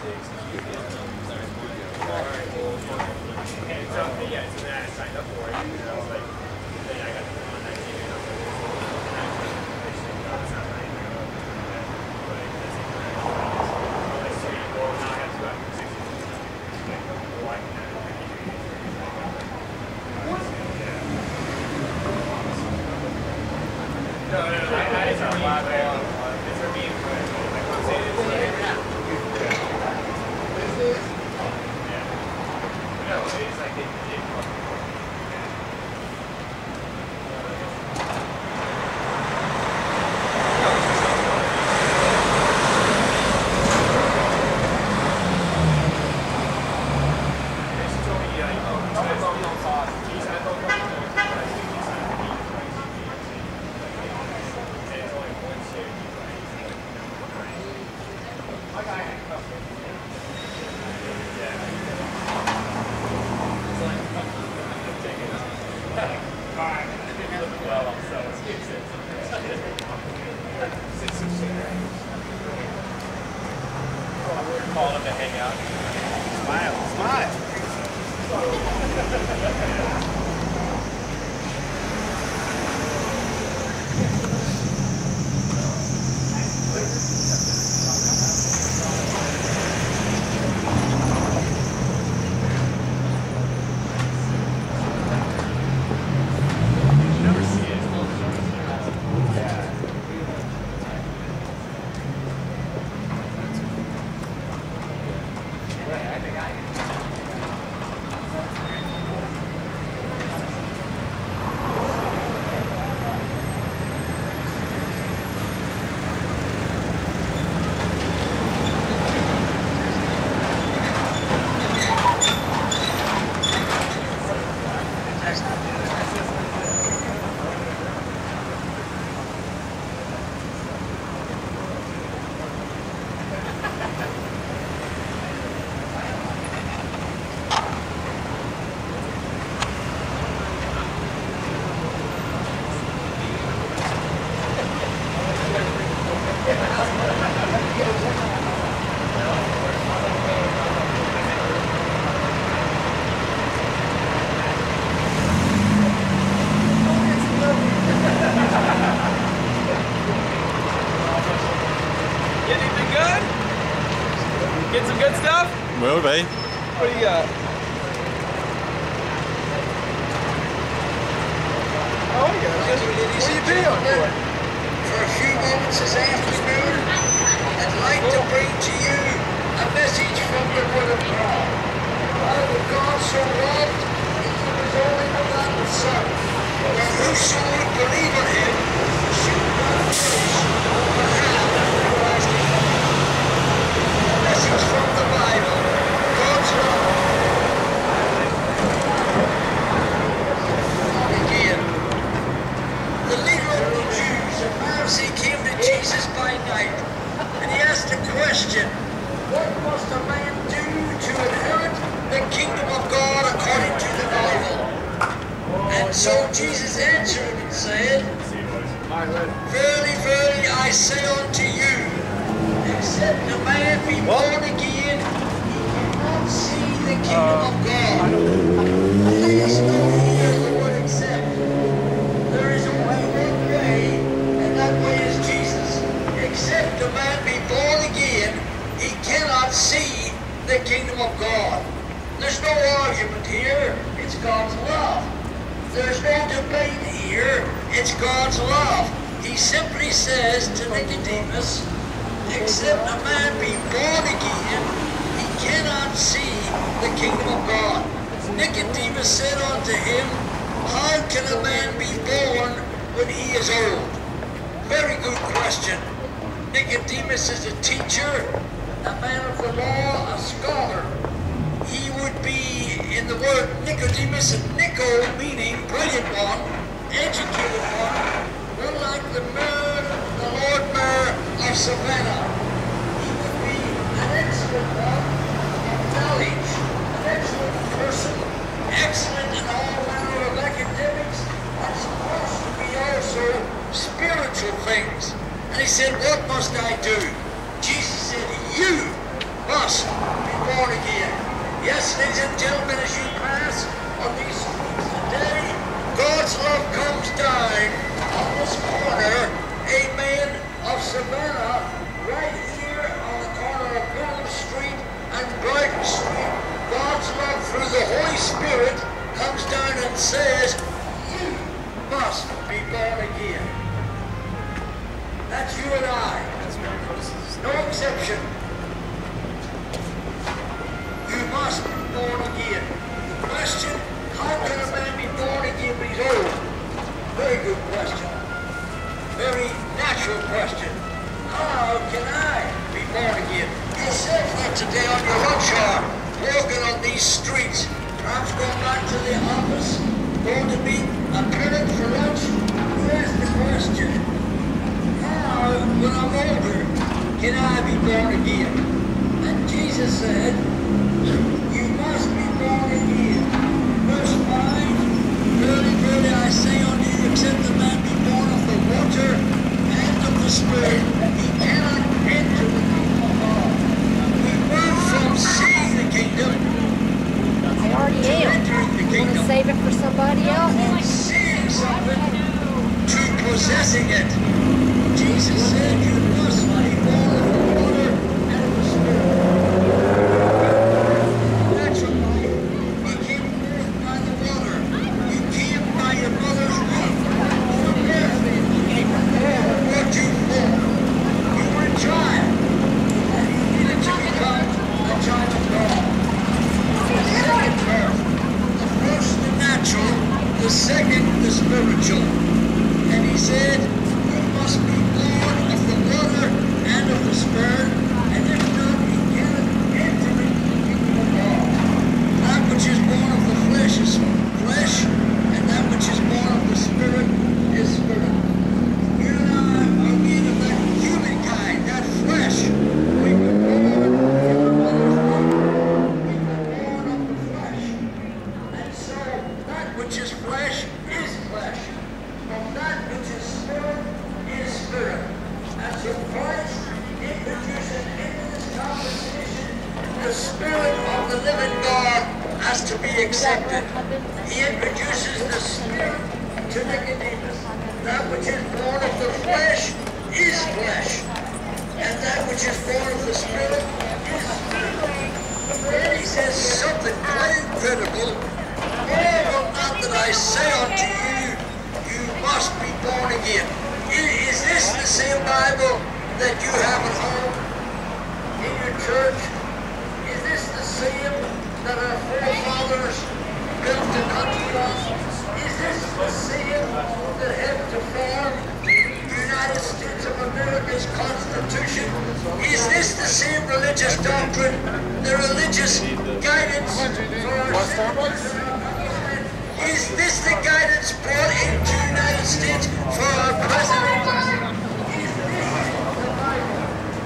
Will be. What do you got? Oh, yeah. What are you doing for? For a few moments this afternoon, I'd like to bring to you a message from the Word of God. For God so loved, He gave His only begotten Son, that whoso would believe in Him should not perish, but have everlasting life. A message from the Bible. God's love. Again. The leader of the Jews, a Pharisee, came to Jesus by night, and he asked a question: what must a man do to inherit the kingdom of God according to the Bible? And so Jesus answered and said, verily, verily, I say unto you, except a man be born again, he cannot see the kingdom of God. Please don't hear the word except. There is only one way, and that way is Jesus. Except a man be born again, he cannot see the kingdom of God. There's no argument here. It's God's love. There's no debate here. It's God's love. He simply says to Nicodemus, except a man be born again, he cannot see the kingdom of God. Nicodemus said unto him, how can a man be born when he is old? Very good question. Nicodemus is a teacher, a man of the law, a scholar. He would be, in the word Nicodemus, Nico meaning brilliant one, educated one like the Lord Mayor of Savannah. He would be an excellent one in knowledge, an excellent person, excellent in all manner of academics, and supposed to be also spiritual things. And he said, what must I do? Jesus said, you must Yes, ladies and gentlemen, as you pass on these streets today, God's love comes down on this corner, amen, of Savannah, right here on the corner of William Street and Brighton Street. God's love through the Holy Spirit comes down and says, you must be born again. That's you and I. No exception. You must be born again. Question, how can a man be born again when he's old? Very good question. Very natural question. How can I be born again? Yourself not today on your lunch hour, walking on these streets, perhaps going back to the office, going to meet a parent for lunch. Here's the question. How, when I'm older, can I be born again? And Jesus said, you must be born again. Verse 5, verily, verily, I say unto you, except a man be born of the water and of the Spirit, he cannot enter the kingdom of God. We move from seeing the kingdom I already to am. entering the Want to kingdom. save it for somebody else? From seeing something to possessing it. Jesus said you must be born of the water and of the Spirit. Natural life, you came forth by the water. You came by your mother's womb. You were birthed. Brought you forth. You were a child. And you needed to become a child of God. The second birth. The first the natural, the second the spiritual. And he said, you must be born of the water and of the Spirit, and if not, you cannot enter into the kingdom of God. That which is born of the flesh is flesh, and that which is born of the Spirit is spirit. You and I are made of that humankind, that flesh. We were born in the mother's womb. We were born of the flesh. And so, that which is flesh is flesh. From that which is spirit is spirit. And so Christ introduces into this conversation the Spirit of the living God has to be accepted. He introduces the Spirit to Nicodemus. That which is born of the flesh is flesh. And that which is born of the Spirit is spirit. Then he says something quite incredible. Oh, not that I say unto you, you must be born again. Is this the same Bible that you have at home in your church? Is this the same that our forefathers built the country on? Is this the same that helped to form the United States of America's Constitution? Is this the same religious doctrine, the religious guidance for our citizens and our government? Is this the guidance brought into the United States for our president? Is this the Bible?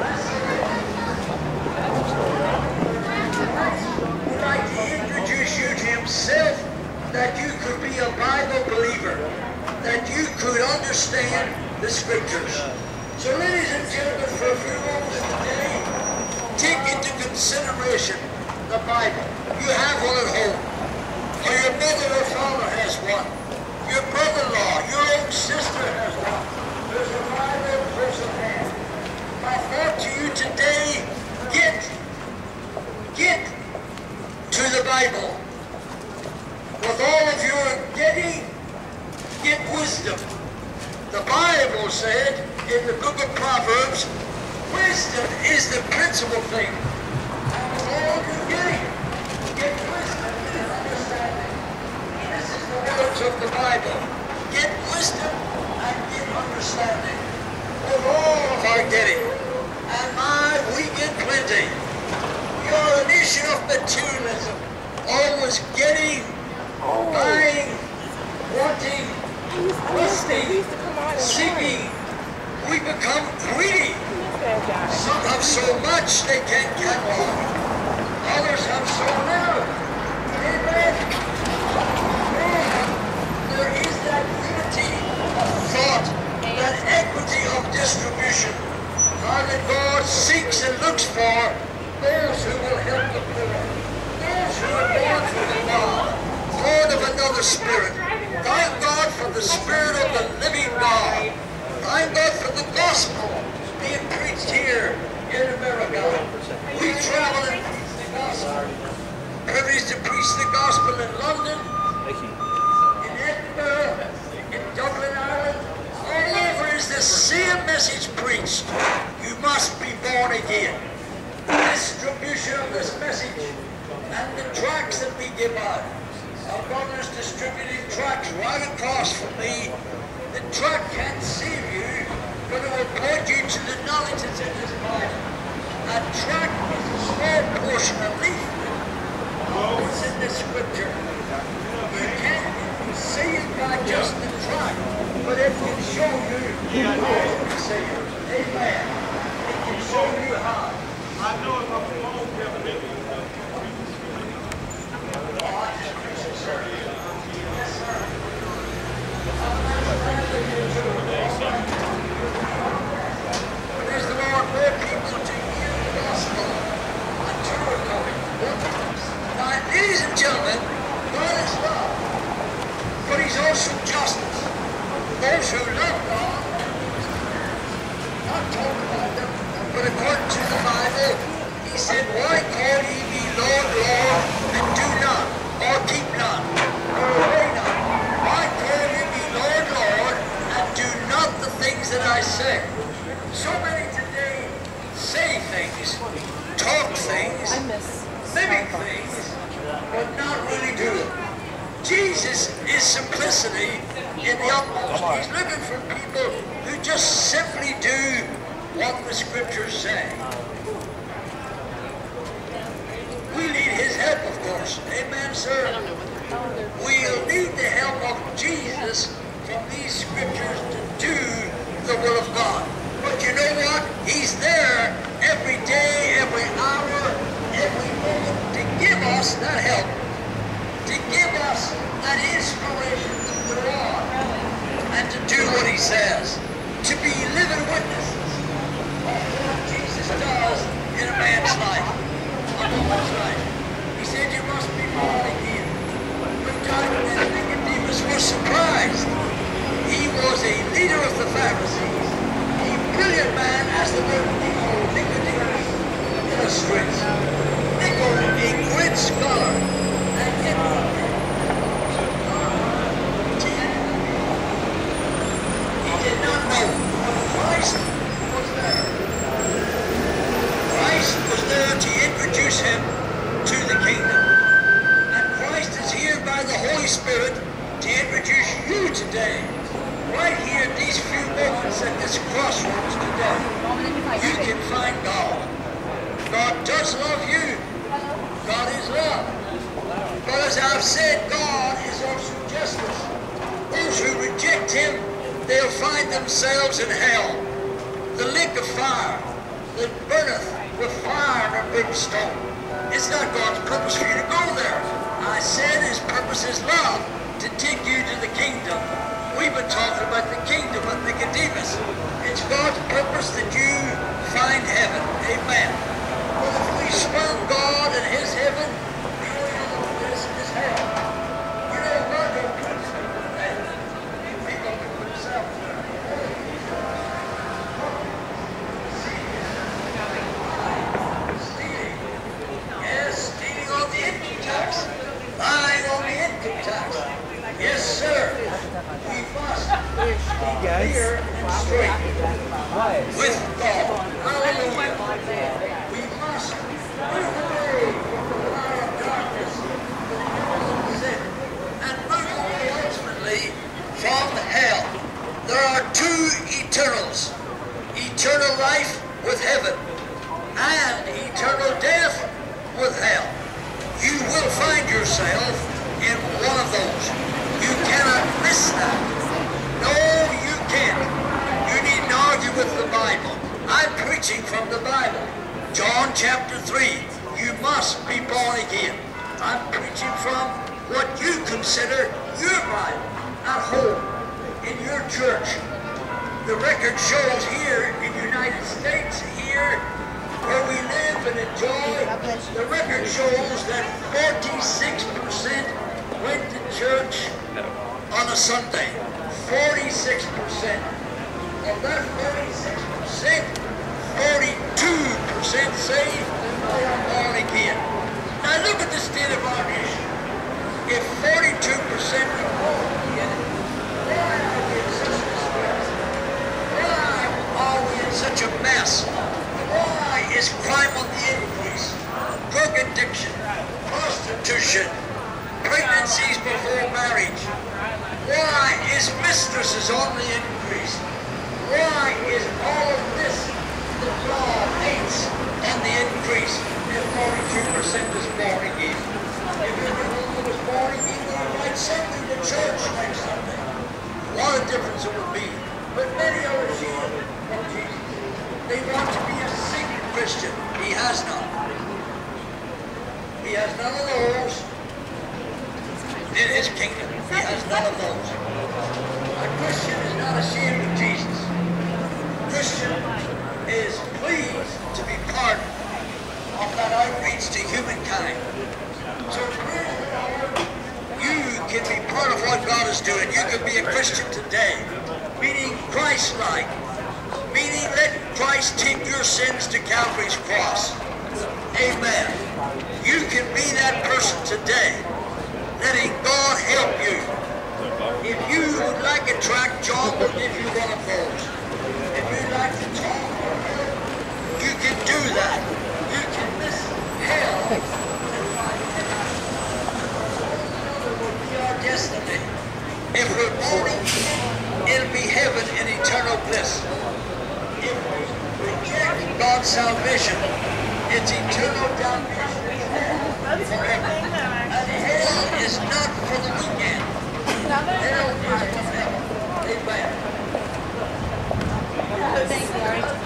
Would like to introduce you to himself, that you could be a Bible believer, that you could understand the Scriptures. So ladies and gentlemen, for a few moments today, take into consideration the Bible. You have one at home. Or your mother or father has one. Your brother-in-law, your own sister has one. There's a Bible close at hand. My thought to you today, get to the Bible. With all of your getting, get wisdom. The Bible said in the book of Proverbs, wisdom is the principal thing. And with all of your getting, get wisdom and understanding. This is the words of the Bible. Get wisdom and get understanding. With all of our getting. And my, we get plenty. We are a nation of materialism. Always getting, buying, wanting, lusting, seeking. We become greedy. Some have so much they can't get more. Others have so little. Amen. There is that unity of thought, that equity of distribution. How that God seeks and looks for those who will help the poor, those the Spirit. Thank God for the Spirit of the living God. Thank God for the gospel being preached here in America. We travel and preach the gospel. Privileged to preach the gospel in London, in Edinburgh, in Dublin, Ireland. All over is the same message preached. You must be born again. Distribution of this message and the tracts that we give out. Our brothers distributing tracts right across from me. The tract can't save you, but it will point you to the knowledge that's in this Bible. A tract is a small portion of leaf. What's in the scripture? You can't see it by just the tract, but it can show you how to see it. Amen. It can show you how. I know if I'm home, Kevin. Yes, sir. Praise the Lord. More people to hear the gospel. A tour coming. Now, ladies and gentlemen, God is love, but He's also justice. Those who love God, not talking about them, but according to the Bible, He said, "Why call ye me Lord, Lord, and do not, or keep not, or obey not? Why call ye me Lord, Lord, and do not the things that I say?" So many today say things, talk things, mimic things, but not really do it. Jesus is simplicity in the utmost. He's looking for people who just simply do what the scriptures say. We need His help, of course. Amen, sir? We'll need the help of Jesus from these scriptures to do the will of God. But you know what? He's there every day, every hour, every moment to give us that help, to give us that inspiration to go on and to do what He says, to be living witnesses of what Jesus does in a man's life, a woman's life. He said you must be born again. But John and Nicodemus were surprised. He was a leader of the Pharisees, a brilliant man, as the word Nicodemus illustrates. Nicodemus, a great scholar, and yet he did not know Christ was there. Christ was there to introduce him to the kingdom. And Christ is here by the Holy Spirit to introduce you today. Right here at these few moments at this crossroads today, you can find God. God does love you. God is love. But as I've said, God is also justice. Those who reject Him, they'll find themselves in hell, the lake of fire that burneth with fire and brimstone. It's not God's purpose for you to go there. I said His purpose is love, to take you to the kingdom. We've been talking about the kingdom of Nicodemus. It's God's purpose that you find heaven. Amen. But if we spurn God and His heaven, the only other place is hell. You know, God don't put people there. People can put themselves there. Stealing. Yes, stealing on the income tax. Lying on the income tax. Yes, sir. We must be clear and straight with God. Hallelujah. We must move away from the power of darkness, the powers of sin, and move away ultimately from hell. There are two eternals. Eternal life with heaven and eternal death with hell. You will find yourself in one of those. You cannot miss that. No, you can't. You needn't argue with the Bible. I'm preaching from the Bible. John chapter 3. You must be born again. I'm preaching from what you consider your Bible at home, in your church. The record shows here in the United States, here where we live and enjoy, the record shows that 46% went to church on a Sunday. 46%. Of that 46%, 42% saved or born again. Now look at the state of our nation. If 42% are born again, why are we in such distress? Why are we in such a mess? Why is crime on the increase? Drug addiction, prostitution, pregnancies before marriage. Why is mistresses on the increase? Why is all of this that God hates on the increase if 42% is born again? If everyone was born again, they would invite something to church next Sunday. A lot of difference it would be. But many are ashamed of Jesus. They want to be a secret Christian. He has none. He has none of those in his kingdom. He has none of those. A Christian is not ashamed of Jesus. A Christian is pleased to be part of that outreach to humankind. So you can be part of what God is doing. You can be a Christian today, meaning Christ-like, meaning let Christ take your sins to Calvary's cross. Amen. You can be that person today, letting God help you. If you would like a tract, John will give you one of those. If you'd like to talk or help, you can do that. You can miss hell and find heaven. Another will be our destiny. If we're born again, it'll be heaven and eternal bliss. If we reject God's salvation, it's eternal damnation forever. And hell is not for the weekend. Hell is for heaven. Amen. Thank you.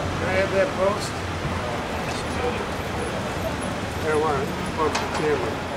That post? There one, on the camera.